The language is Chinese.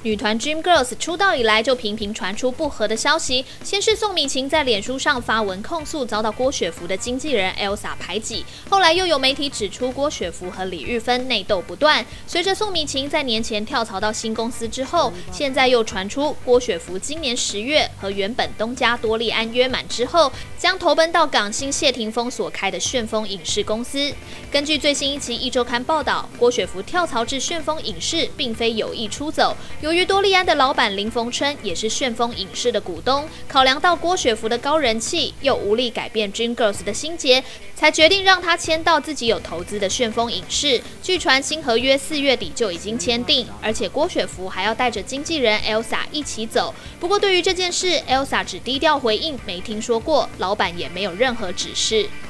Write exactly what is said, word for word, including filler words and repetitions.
女团 Dream Girls 出道以来就频频传出不和的消息，先是宋美琴在脸书上发文控诉遭到郭雪芙的经纪人 Elsa 排挤，后来又有媒体指出郭雪芙和李玉芬内斗不断。随着宋美琴在年前跳槽到新公司之后，现在又传出郭雪芙今年十月和原本东家多利安约满之后，将投奔到港星谢霆锋所开的旋风影视公司。根据最新一期《一周刊》报道，郭雪芙跳槽至旋风影视，并非有意出走。由于多利安的老板林逢春也是旋风影视的股东，考量到郭雪芙的高人气，又无力改变 Dream Girls 的心结，才决定让她签到自己有投资的旋风影视。据传新合约四月底就已经签订，而且郭雪芙还要带着经纪人 Elsa 一起走。不过对于这件事 ，Elsa 只低调回应，没听说过，老板也没有任何指示。